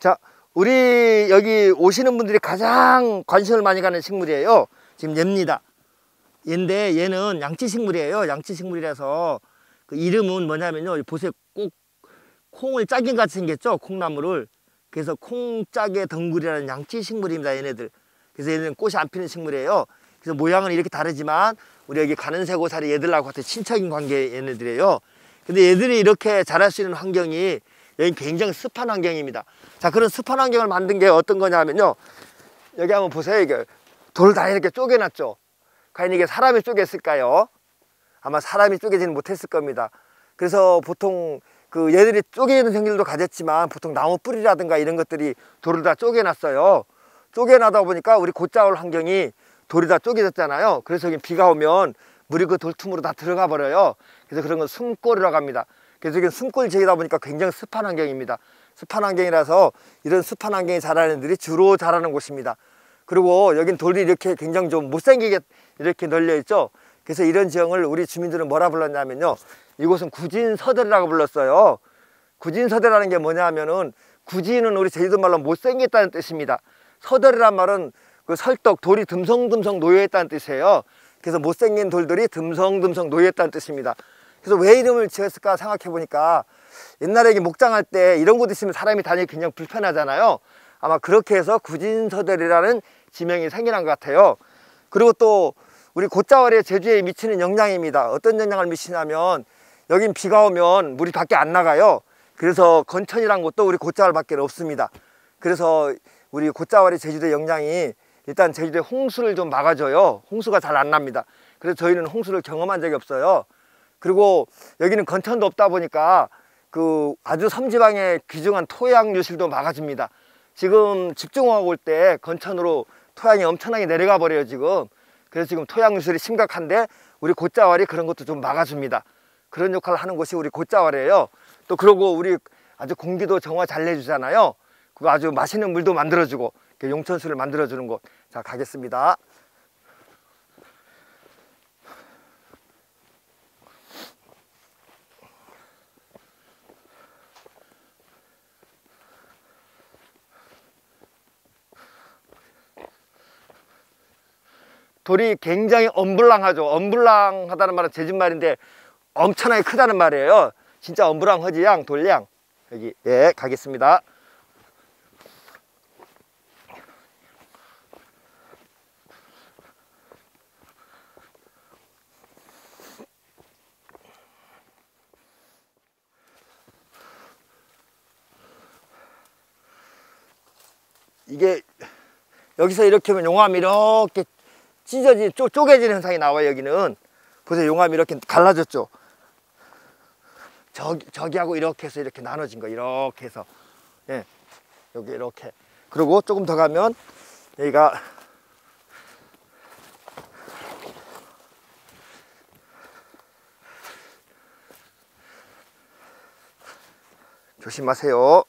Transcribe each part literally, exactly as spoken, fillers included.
자, 우리 여기 오시는 분들이 가장 관심을 많이 가는 식물이에요. 지금 얘입니다. 얘인데 얘는 양치식물이에요. 양치식물이라서 그 이름은 뭐냐면요, 보세요. 꼭 콩을 짜긴 같이 생겼죠, 콩나물을. 그래서 콩짝의 덩굴이라는 양치식물입니다, 얘네들. 그래서 얘네는 꽃이 안 피는 식물이에요. 그래서 모양은 이렇게 다르지만 우리 여기 가는새고사리 얘들하고 같은 친척인 관계 얘네들이에요. 근데 얘들이 이렇게 자랄 수 있는 환경이 여기 굉장히 습한 환경입니다. 자, 그런 습한 환경을 만든 게 어떤 거냐면요, 여기 한번 보세요. 이게 돌 다 이렇게 쪼개놨죠. 과연 이게 사람이 쪼갰을까요? 아마 사람이 쪼개지는 못했을 겁니다. 그래서 보통 그 얘들이 쪼개는 생길도 가졌지만 보통 나무 뿌리라든가 이런 것들이 돌을 다 쪼개놨어요. 쪼개놔다 보니까 우리 곧자올 환경이 돌이 다 쪼개졌잖아요. 그래서 여기 비가 오면 물이 그 돌틈으로 다 들어가 버려요. 그래서 그런 건 숨골이라고 합니다. 그래서 여기 숨골 지역이다 보니까 굉장히 습한 환경입니다. 습한 환경이라서 이런 습한 환경에 자라는 애들이 주로 자라는 곳입니다. 그리고 여긴 돌이 이렇게 굉장히 좀 못생기게 이렇게 널려 있죠. 그래서 이런 지형을 우리 주민들은 뭐라 불렀냐면요, 이곳은 구진서대라고 불렀어요. 구진서대라는 게 뭐냐면은, 구진은 우리 제주도 말로 못생겼다는 뜻입니다. 서대라는 말은 그 설떡, 돌이 듬성듬성 놓여있다는 뜻이에요. 그래서 못생긴 돌들이 듬성듬성 놓여있다는 뜻입니다. 그래서 왜 이름을 지었을까 생각해 보니까, 옛날에 이게 목장할 때 이런 곳 있으면 사람이 다니기 굉장히 불편하잖아요. 아마 그렇게 해서 구진서대라는 지명이 생겨난 것 같아요. 그리고 또 우리 곶자월이 제주에 미치는 영향입니다. 어떤 영향을 미치냐면, 여긴 비가 오면 물이 밖에 안 나가요. 그래서 건천이란 곳도 우리 곶자월 밖에 없습니다. 그래서 우리 곶자월이 제주도의 영향이 일단 제주도에 홍수를 좀 막아줘요. 홍수가 잘 안 납니다. 그래서 저희는 홍수를 경험한 적이 없어요. 그리고 여기는 건천도 없다 보니까 그 아주 섬지방의 귀중한 토양 유실도 막아줍니다. 지금 집중호우가 올 때 건천으로 토양이 엄청나게 내려가 버려요, 지금. 그래서 지금 토양 유실이 심각한데 우리 곶자월이 그런 것도 좀 막아줍니다. 그런 역할을 하는 곳이 우리 곶자월이에요. 또 그러고 우리 아주 공기도 정화 잘 내주잖아요. 그리고 아주 맛있는 물도 만들어주고 용천수를 만들어주는 곳. 자, 가겠습니다. 돌이 굉장히 엄불랑하죠. 엄불랑하다는 말은 제주말인데 엄청나게 크다는 말이에요. 진짜 엄불랑허지양, 돌양. 여기, 예, 가겠습니다. 이게 여기서 이렇게 하면 용암이 이렇게 찢어지, 쪼, 쪼개지는 현상이 나와요. 여기는 보세요, 용암이 이렇게 갈라졌죠. 저기, 저기하고 이렇게 해서 이렇게 나눠진 거, 이렇게 해서, 예, 여기 이렇게. 그리고 조금 더 가면 여기가 조심하세요.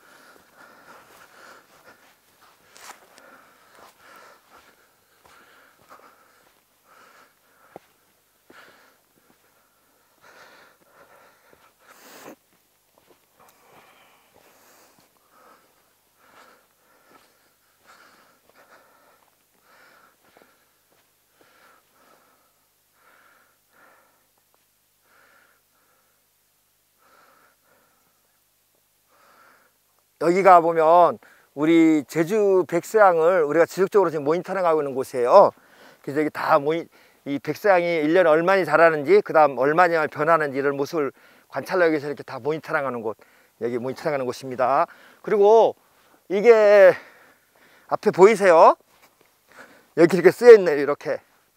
여기가 보면 우리 제주 백사양을 우리가 지속적으로 지금 모니터링하고 있는 곳이에요. 그래서 여기 다 모니, 이 백사양이 일 년에 얼마나 자라는지, 그 다음 얼마나 변하는지 이런 모습을 관찰하기 위해서 이렇게 다 모니터링하는 곳, 여기 모니터링하는 곳입니다. 그리고 이게 앞에 보이세요? 여기 이렇게 쓰여 있네요. 이렇게.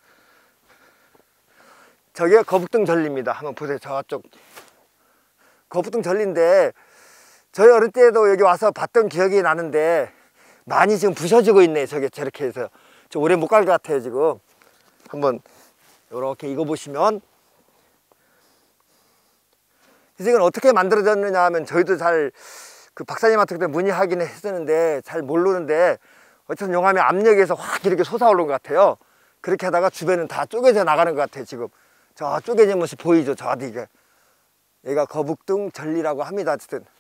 저기가 거북등 전리입니다. 한번 보세요. 저쪽 거북등 전리인데, 저희 어릴 때도 여기 와서 봤던 기억이 나는데 많이 지금 부셔지고 있네. 저게 저렇게 해서 저 오래 못 갈 것 같아요. 지금 한번 이렇게 이거 보시면, 이건 어떻게 만들어졌느냐 하면 저희도 잘 그 박사님한테 그때 문의하긴 했었는데 잘 모르는데, 어쨌든 용암의 압력에서 확 이렇게 솟아오르는 것 같아요. 그렇게 하다가 주변은 다 쪼개져 나가는 것 같아요. 지금 저 쪼개진 모습 보이죠? 저 뒤에 여기가 거북등 전리라고 합니다. 어쨌든